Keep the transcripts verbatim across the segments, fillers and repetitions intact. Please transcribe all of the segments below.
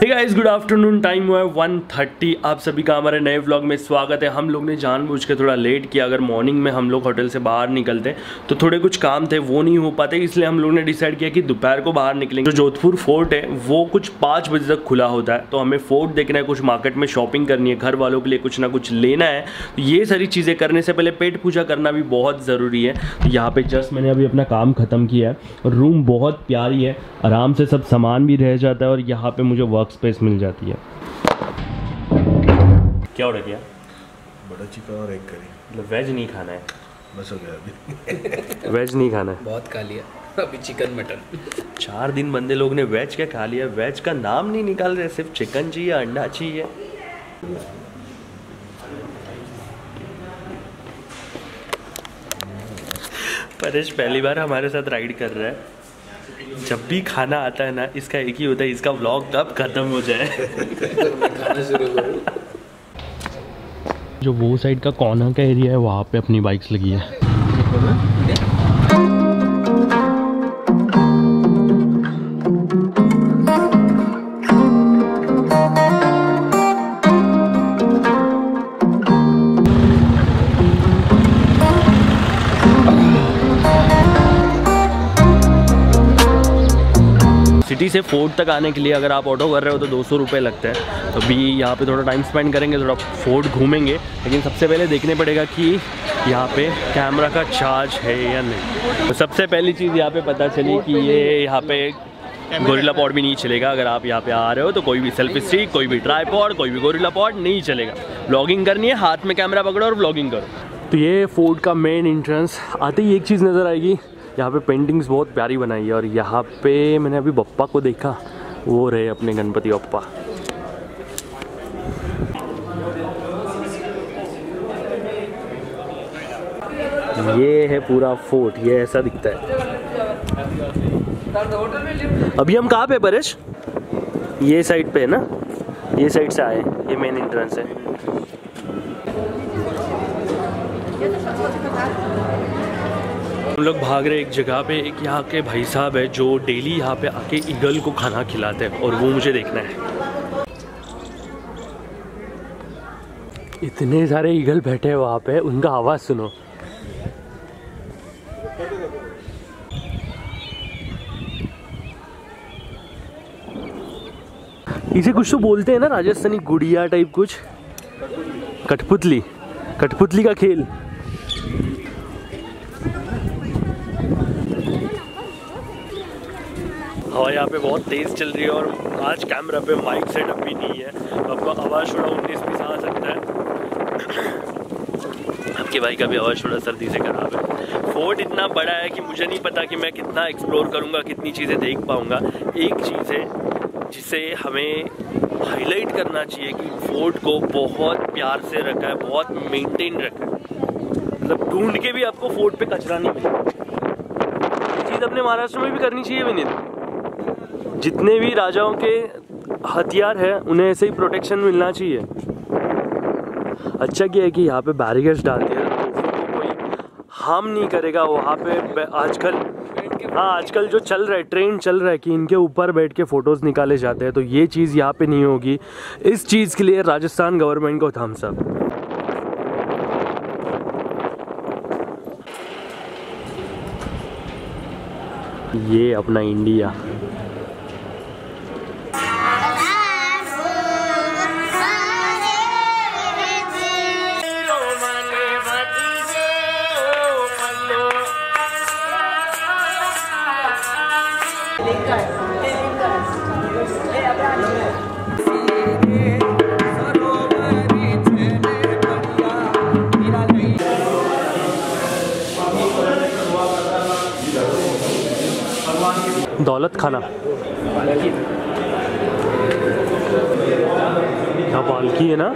हे guys, good afternoon. Time हुआ है one thirty. आप सभी का हमारे नए व्लॉग में स्वागत है। हम लोग ने जानबूझ के थोड़ा लेट किया। अगर मॉर्निंग में हम लोग होटल से बाहर निकलते तो थोड़े कुछ काम थे, वो नहीं हो पाते, इसलिए हम लोग ने डिसाइड किया कि दोपहर को बाहर निकलेंगे। जो जोधपुर फोर्ट है वो कुछ पाँच बजे तक खुला होता है, तो हमें फोर्ट देखना है, कुछ मार्केट में शॉपिंग करनी है, घर वालों के लिए कुछ ना कुछ लेना है। तो ये सारी चीज़ें करने से पहले पेट पूजा करना भी बहुत ज़रूरी है। तो यहाँ पे जस्ट मैंने अभी अपना काम ख़त्म किया है और रूम बहुत प्यारी है, आराम से सब सामान भी रह जाता है और यहाँ पे मुझे वर्क स्पेस मिल जाती है। क्या ऑर्डर किया? बटर चिकन और एग करी। मतलब वेज नहीं खाना है? बस हो गया अभी। वेज नहीं खाना है, बहुत खा लिया अभी चिकन मटन। चार दिन बंदे लोग ने वेज क्या खा लिया। वेज का नाम नहीं निकाल रहे, सिर्फ चिकन चाहिए, अंडा चाहिए। परेश पहली बार हमारे साथ राइड कर रहा है। जब भी खाना आता है ना, इसका एक ही होता है, इसका व्लॉग कब खत्म हो जाए। खाना शुरू करूं। जो वो साइड का कॉर्नर का एरिया है, वहाँ पे अपनी बाइक्स लगी है। सिटी से फोर्ट तक आने के लिए अगर आप ऑटो कर रहे हो तो दो सौ रुपये लगते हैं। तो अभी यहाँ पे थोड़ा टाइम स्पेंड करेंगे, थोड़ा फोर्ट घूमेंगे, लेकिन सबसे पहले देखने पड़ेगा कि यहाँ पे कैमरा का चार्ज है या नहीं। तो सबसे पहली चीज़ यहाँ पे पता चली कि ये यहाँ पे गोरिल्ला पॉड भी नहीं चलेगा। अगर आप यहाँ पे आ रहे हो तो कोई भी सेल्फी स्टिक, कोई भी ट्राइपॉड, कोई भी गोरिल्ला पॉड नहीं चलेगा। व्लॉगिंग करनी है, हाथ में कैमरा पकड़ो और व्लॉगिंग करो। तो ये फोर्ट का मेन एंट्रेंस आते ही एक चीज़ नज़र आएगी, यहाँ पे पेंटिंग्स बहुत प्यारी बनाई है। और यहाँ पे मैंने अभी बप्पा को देखा, वो रहे अपने गणपति बप्पा। ये है पूरा फोर्ट, ये ऐसा दिखता है। अभी हम कहाँ पे परेश? ये साइड पे है ना, ये साइड से आए, ये मेन एंट्रेंस है। हम लोग भाग रहे एक जगह पे, एक यहाँ के भाई साहब है जो डेली यहाँ पे आके ईगल को खाना खिलाते हैं और वो मुझे देखना है। इतने सारे ईगल बैठे हैं वहाँ पे, उनका आवाज़ सुनो। इसे कुछ तो बोलते हैं ना, राजस्थानी गुड़िया टाइप कुछ, कठपुतली, कठपुतली का खेल। हवा यहाँ पे बहुत तेज़ चल रही है और आज कैमरा पे माइक सेटअप भी नहीं है, तो आपको आवाज़ थोड़ा उन्नीस बीस आ सकता है। आपके भाई का भी आवाज़ थोड़ा सर्दी से खराब है। फोर्ट इतना बड़ा है कि मुझे नहीं पता कि मैं कितना एक्सप्लोर करूँगा, कितनी चीज़ें देख पाऊँगा। एक चीज़ है जिसे हमें हाईलाइट करना चाहिए कि फोर्ट को बहुत प्यार से रखा है, बहुत मेंटेन रखा है। मतलब ढूंढ के भी आपको फोर्ट पे कचरा नहीं मिलेगा। ये चीज़ अपने महाराष्ट्र में भी करनी चाहिए विनीत। जितने भी राजाओं के हथियार हैं उन्हें ऐसे ही प्रोटेक्शन मिलना चाहिए। अच्छा क्या है कि यहाँ पे बैरिकेड्स डाल दिए, तोहफों को कोई हार्म नहीं करेगा। वहाँ पे आजकल हाँ आजकल जो चल रहा है, ट्रेंड चल रहा है कि इनके ऊपर बैठ के फ़ोटोज़ निकाले जाते हैं, तो ये चीज़ यहाँ पे नहीं होगी। इस चीज़ के लिए राजस्थान गवर्नमेंट को थम्स अप। ये अपना इंडिया। दौलत खाना क्या पालकी है ना।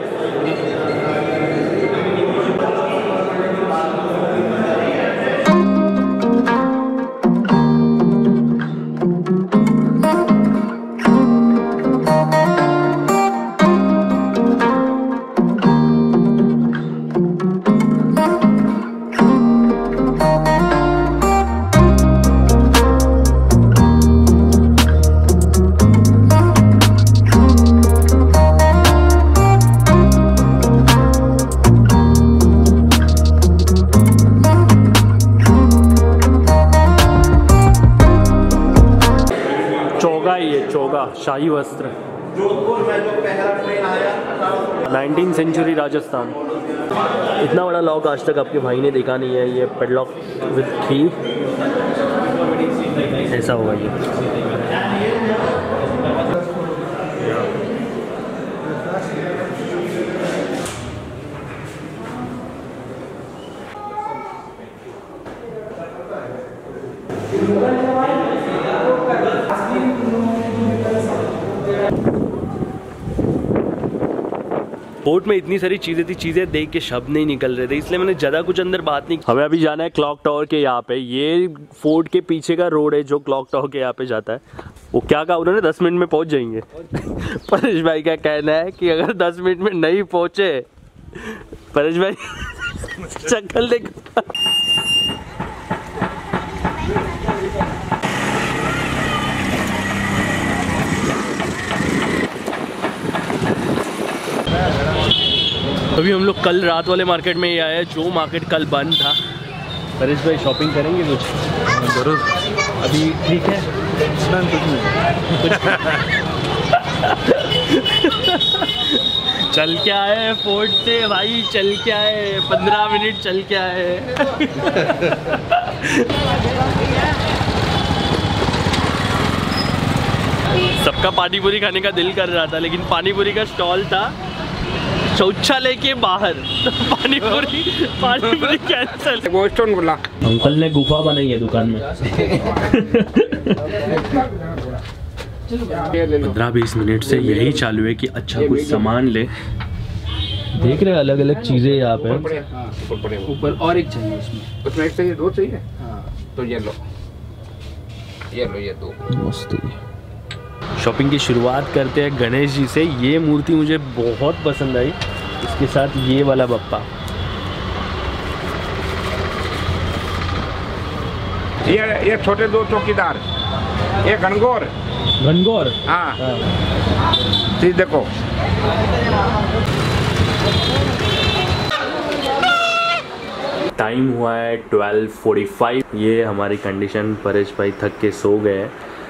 चोगा शाही वस्त्र, जोधपुर में जो पहला ट्रेन आया नाइनटीन सेंचुरी राजस्थान। इतना बड़ा लॉक आज तक आपके भाई ने देखा नहीं है। ये पेडलॉक विथ की ऐसा होगा ये। फोर्ट में इतनी सारी चीज़ें थी, चीज़ें देख के शब्द नहीं निकल रहे थे, इसलिए मैंने ज़्यादा कुछ अंदर बात नहीं। हमें अभी जाना है क्लॉक टावर के यहाँ पे। ये फोर्ट के पीछे का रोड है जो क्लॉक टावर के यहाँ पे जाता है। वो क्या कहा उन्होंने, दस मिनट में पहुँच जाएंगे। परेश भाई का कहना है कि अगर दस मिनट में नहीं पहुँचे, परेश भाई शक्ल देखो। अभी हम लोग कल रात वाले मार्केट में ही आए हैं, जो मार्केट कल बंद था। परेश भाई शॉपिंग करेंगे कुछ? जरूर। अभी ठीक है कुछ चल के आए फोर्ट से भाई, चल के आए, पंद्रह मिनट चल के आए। सबका पानी पूरी खाने का दिल कर रहा था, लेकिन पानी पूरी का स्टॉल था शौचालय के बाहर, तो पानी पूरी पानी पूरी कैंसिल। बोला अंकल ने गुफा बनाई है दुकान में। पंद्रह बीस मिनट से यही चालू है कि अच्छा कुछ सामान ले। देख रहे हैं अलग अलग चीजें यहाँ पे। ऊपर और एक चाहिए उसमें। उसमें एक चाहिए, दो चाहिए। हाँ तो ये लो, ये लो, ये दो। मस्त। शॉपिंग की शुरुआत करते हैं गणेश जी से। ये मूर्ति मुझे बहुत पसंद आई, इसके साथ ये वाला बप्पा। ये ये छोटे दो चौकीदार, ये घनघोर घनघोर हाँ चीज देखो। टाइम हुआ है ट्वेल्व फोर्टी फाइव। ये हमारी कंडीशन, परेश भाई थक के सो गए।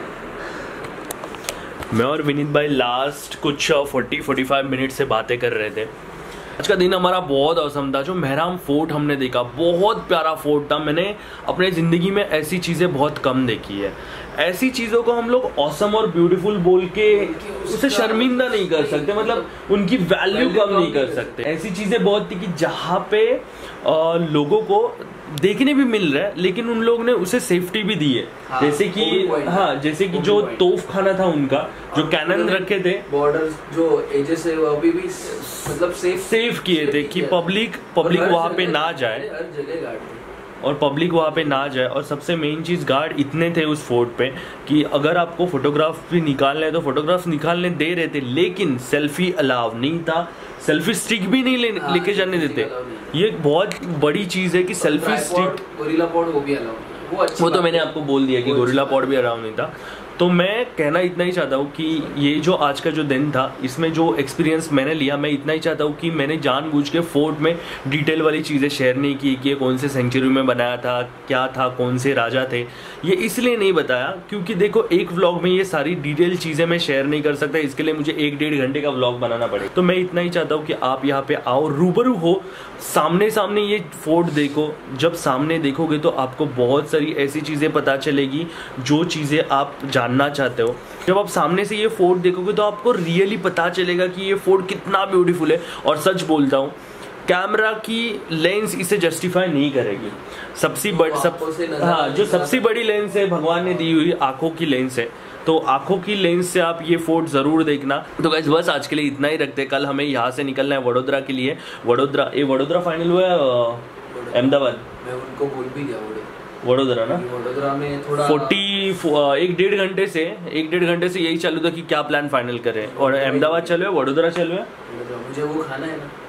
मैं और विनीत भाई लास्ट कुछ फोर्टी फोर्टी फाइव मिनट से बातें कर रहे थे। आज का दिन हमारा बहुत औसम था। जो मेहराम फोर्ट हमने देखा, बहुत प्यारा फोर्ट था। मैंने अपने ज़िंदगी में ऐसी चीज़ें बहुत कम देखी है। ऐसी चीज़ों को हम लोग औसम और ब्यूटीफुल बोल के उसे शर्मिंदा नहीं कर सकते, मतलब उनकी वैल्यू कम नहीं कर सकते। ऐसी चीज़ें बहुत थी कि जहाँ पे आ, लोगों को देखने भी मिल रहा है, लेकिन उन लोगों ने उसे सेफ्टी भी दी है। हाँ, जैसे कि हाँ जैसे कि जो तोफ खाना था उनका, जो कैनन रखे थे, बॉर्डर जो एजेस है वो अभी भी मतलब सेफ सेफ किए थे कि पब्लिक पब्लिक वहाँ पे ना जाए, हर जगह गार्ड और पब्लिक वहाँ पे ना जाए। और सबसे मेन चीज़, गार्ड इतने थे उस फोर्ट पे कि अगर आपको फोटोग्राफ भी निकालने हैं तो फोटोग्राफ निकालने दे रहे थे, लेकिन सेल्फी अलाउ नहीं था। सेल्फी स्टिक भी नहीं ले, हाँ, लेके जाने देते। ये बहुत बड़ी चीज़ है कि सेल्फी स्टिक, गोरिल्ला पॉड वो भी अलाउ नहीं। वो, वो तो मैंने आपको बोल दिया कि गोरिल्ला पॉड भी अलाउ नहीं था। तो मैं कहना इतना ही चाहता हूँ कि ये जो आज का जो दिन था, इसमें जो एक्सपीरियंस मैंने लिया, मैं इतना ही चाहता हूँ कि मैंने जानबूझ के फोर्ट में डिटेल वाली चीज़ें शेयर नहीं की कि ये कौन से सेंचुरी में बनाया था, क्या था, कौन से राजा थे। ये इसलिए नहीं बताया क्योंकि देखो एक व्लॉग में ये सारी डिटेल चीज़ें मैं शेयर नहीं कर सकता, इसके लिए मुझे एक डेढ़ घंटे का व्लॉग बनाना पड़ेगा। तो मैं इतना ही चाहता हूँ कि आप यहाँ पे आओ, रूबरू हो, सामने सामने ये फोर्ट देखो। जब सामने देखोगे तो आपको बहुत सारी ऐसी चीज़ें पता चलेगी जो चीज़ें आप जानना चाहते हो। जब आप सामने से ये फोर्ट देखोगे तो आपको रियली पता चलेगा कि ये फोर्ट कितना ब्यूटीफुल है। और सच बोलता हूँ, कैमरा की लेंस इसे जस्टिफाई नहीं करेगी। सबसे बड़ी सब हाँ जो सबसे बड़ी लेंस है भगवान ने दी हुई, आंखों की लेंस है। तो आंखों की लेंस से आप ये फोर्ट जरूर देखना। तो गाइस बस आज के लिए इतना ही रखते हैं। कल हमें यहाँ से निकलना है वडोदरा के लिए। वडोदरा ये वडोदरा फाइनल हुआ है अहमदाबाद। मैं उनको बोल भी दिया वडोदरा ना, वडोदरा में थोड़ा फोर्टी एक डेढ़ घंटे से एक डेढ़ घंटे से यही चालू था कि क्या प्लान फाइनल करें। और अहमदाबाद चलो है, वडोदरा चलो है, मुझे वो खाना है ना।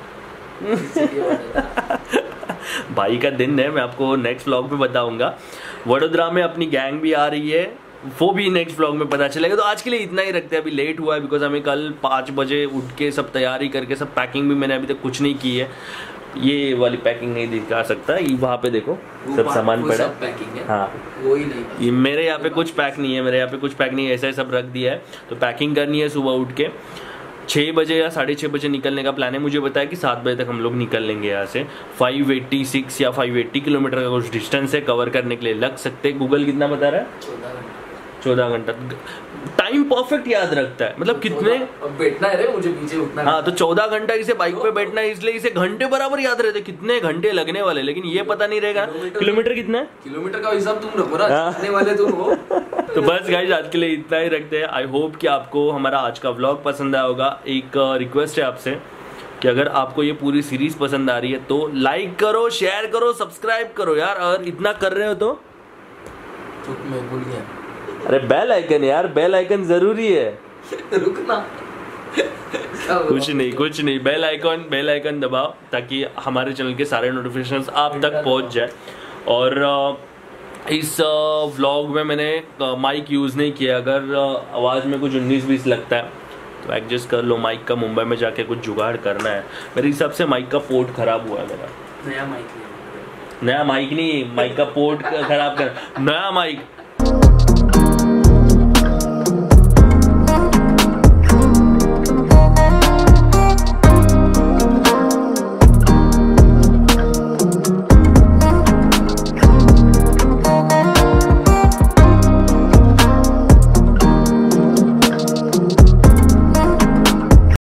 भाई का दिन है, मैं आपको नेक्स्ट व्लॉग में बताऊंगा। वडोदरा में अपनी गैंग भी आ रही है, वो भी नेक्स्ट व्लॉग में पता चलेगा। तो आज के लिए इतना ही रखते हैं। अभी लेट हुआ है बिकॉज हमें कल पाँच बजे उठ के सब तैयारी करके, सब पैकिंग भी मैंने अभी तक कुछ नहीं की है। ये वाली पैकिंग नहीं दिखा सकता, ये वहाँ पे देखो सब सामान पड़ा है। पैकिंग है, हाँ वो ही नहीं। ये मेरे यहाँ पे कुछ पैक नहीं है, मेरे यहाँ पे कुछ पैक नहीं है, ऐसा ही सब रख दिया है। तो पैकिंग करनी है, सुबह उठ के छः बजे या साढ़े छः बजे निकलने का प्लान है। मुझे बताया कि सात बजे तक हम लोग निकल लेंगे यहाँ से। फाइव एट्टी सिक्स या फाइव एट्टी किलोमीटर का कुछ डिस्टेंस है, कवर करने के लिए लग सकते हैं। गूगल कितना बता रहा है? चौदह घंटा। टाइम परफेक्ट याद रखता है, मतलब कितने बैठना है रे मुझे पीछे उठना। हाँ तो चौदह घंटा इसे बाइक पे बैठना है, इसलिए इसे घंटे बराबर याद रहते कितने घंटे लगने वाले, लेकिन ये पता नहीं रहेगा किलोमीटर कितना है। किलोमीटर का हिसाब तुम रखो ना, चलने वाले तुम हो। तो बस गाइस आज के लिए इतना ही रखते हैं। आई होप कि आपको हमारा आज का व्लॉग पसंद आया होगा। एक रिक्वेस्ट है आपसे कि अगर आपको ये पूरी सीरीज पसंद आ रही है तो लाइक करो, शेयर करो, सब्सक्राइब करो यार। अगर इतना कर रहे हो तो मैं भूल गया, अरे बेल आइकन यार, बेल आइकन जरूरी है। रुकना कुछ नहीं कुछ नहीं बेल आइकन बेल आइकन दबाओ ताकि हमारे चैनल के सारे नोटिफिकेशंस आप तक पहुंच जाए। और इस व्लॉग में मैंने माइक यूज़ नहीं किया। अगर आवाज़ में कुछ उन्नीस बीस लगता है तो एडजस्ट कर लो। माइक का मुंबई में जाके कुछ जुगाड़ करना है। मेरे हिसाब से माइक का पोर्ट खराब हुआ है मेरा। नया माइक नया माइक नहीं, माइक का पोर्ट खराब कर, नया माइक